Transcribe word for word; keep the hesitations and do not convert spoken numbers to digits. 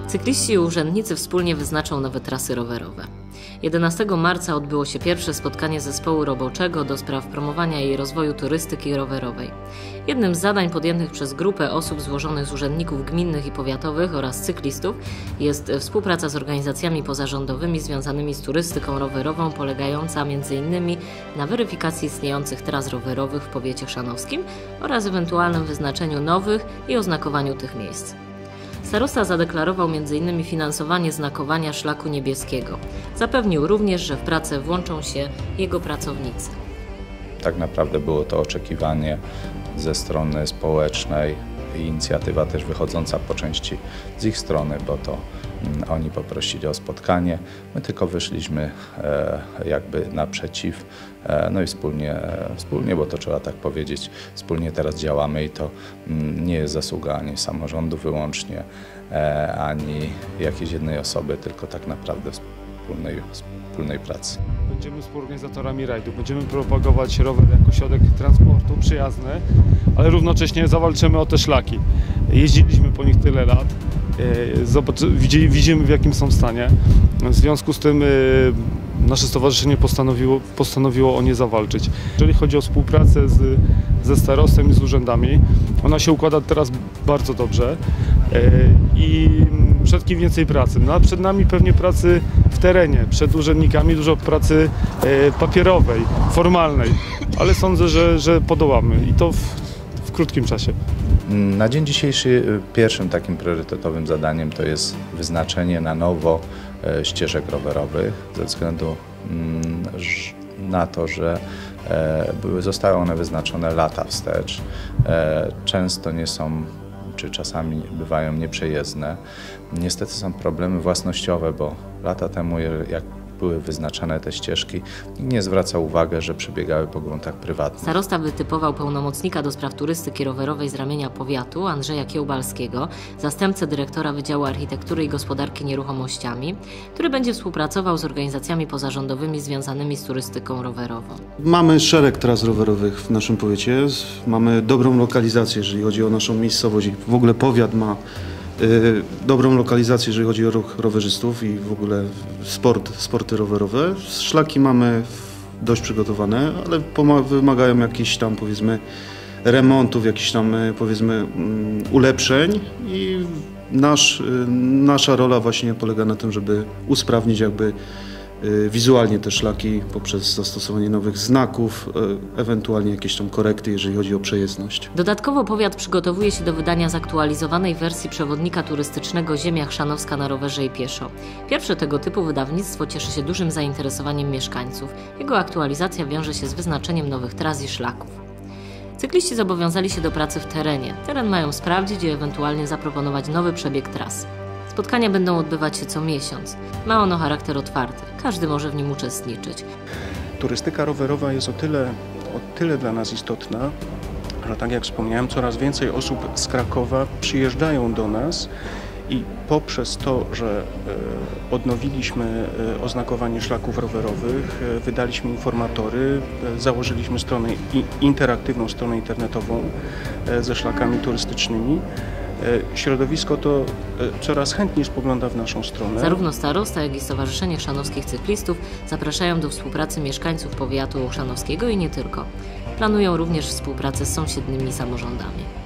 Cykliści i urzędnicy wspólnie wyznaczą nowe trasy rowerowe. jedenastego marca odbyło się pierwsze spotkanie zespołu roboczego do spraw promowania i rozwoju turystyki rowerowej. Jednym z zadań podjętych przez grupę osób złożonych z urzędników gminnych i powiatowych oraz cyklistów jest współpraca z organizacjami pozarządowymi związanymi z turystyką rowerową, polegająca między innymi na weryfikacji istniejących tras rowerowych w powiecie chrzanowskim oraz ewentualnym wyznaczeniu nowych i oznakowaniu tych miejsc. Starosta zadeklarował między innymi finansowanie znakowania szlaku niebieskiego. Zapewnił również, że w pracę włączą się jego pracownicy. Tak naprawdę było to oczekiwanie ze strony społecznej i inicjatywa też wychodząca po części z ich strony, bo to oni poprosili o spotkanie. My tylko wyszliśmy e, jakby naprzeciw, e, no i wspólnie, e, wspólnie, bo to trzeba tak powiedzieć, wspólnie teraz działamy i to m, nie jest zasługa ani samorządu wyłącznie, e, ani jakiejś jednej osoby, tylko tak naprawdę wspólnej, wspólnej pracy. Będziemy współorganizatorami rajdu, będziemy propagować rower jako środek transportu przyjazny, ale równocześnie zawalczymy o te szlaki. Jeździliśmy po nich tyle lat, widzimy w jakim są stanie. W związku z tym nasze stowarzyszenie postanowiło, postanowiło o nie zawalczyć. Jeżeli chodzi o współpracę z, ze starostem i z urzędami, ona się układa teraz bardzo dobrze i przed kim więcej pracy. No, przed nami pewnie pracy w terenie, przed urzędnikami dużo pracy papierowej, formalnej, ale sądzę, że, że podołamy i to w, w krótkim czasie. Na dzień dzisiejszy pierwszym takim priorytetowym zadaniem to jest wyznaczenie na nowo ścieżek rowerowych ze względu na to, że były, zostały one wyznaczone lata wstecz. Często nie są, czy czasami bywają nieprzejezdne. Niestety są problemy własnościowe, bo lata temu, jak były wyznaczane te ścieżki, nikt nie zwraca uwagi, że przebiegały po gruntach prywatnych. Starosta wytypował pełnomocnika do spraw turystyki rowerowej z ramienia powiatu Andrzeja Kiełbalskiego, zastępcę dyrektora Wydziału Architektury i Gospodarki Nieruchomościami, który będzie współpracował z organizacjami pozarządowymi związanymi z turystyką rowerową. Mamy szereg tras rowerowych w naszym powiecie, mamy dobrą lokalizację, jeżeli chodzi o naszą miejscowość. W ogóle powiat ma dobrą lokalizację, jeżeli chodzi o ruch rowerzystów i w ogóle sport, sporty rowerowe. Szlaki mamy dość przygotowane, ale wymagają jakichś tam, powiedzmy, remontów, jakichś tam, powiedzmy, ulepszeń i nasz, nasza rola właśnie polega na tym, żeby usprawnić jakby wizualnie te szlaki poprzez zastosowanie nowych znaków, ewentualnie jakieś tam korekty, jeżeli chodzi o przejezdność. Dodatkowo powiat przygotowuje się do wydania zaktualizowanej wersji przewodnika turystycznego Ziemia Chrzanowska na rowerze i pieszo. Pierwsze tego typu wydawnictwo cieszy się dużym zainteresowaniem mieszkańców. Jego aktualizacja wiąże się z wyznaczeniem nowych tras i szlaków. Cykliści zobowiązali się do pracy w terenie. Teren mają sprawdzić i ewentualnie zaproponować nowy przebieg tras. Spotkania będą odbywać się co miesiąc. Ma ono charakter otwarty. Każdy może w nim uczestniczyć. Turystyka rowerowa jest o tyle, o tyle dla nas istotna, że tak jak wspomniałem, coraz więcej osób z Krakowa przyjeżdżają do nas i poprzez to, że odnowiliśmy oznakowanie szlaków rowerowych, wydaliśmy informatory, założyliśmy stronę, interaktywną stronę internetową ze szlakami turystycznymi, środowisko to coraz chętniej spogląda w naszą stronę. Zarówno starosta, jak i Stowarzyszenie Chrzanowskich Cyklistów zapraszają do współpracy mieszkańców powiatu chrzanowskiego i nie tylko. Planują również współpracę z sąsiednimi samorządami.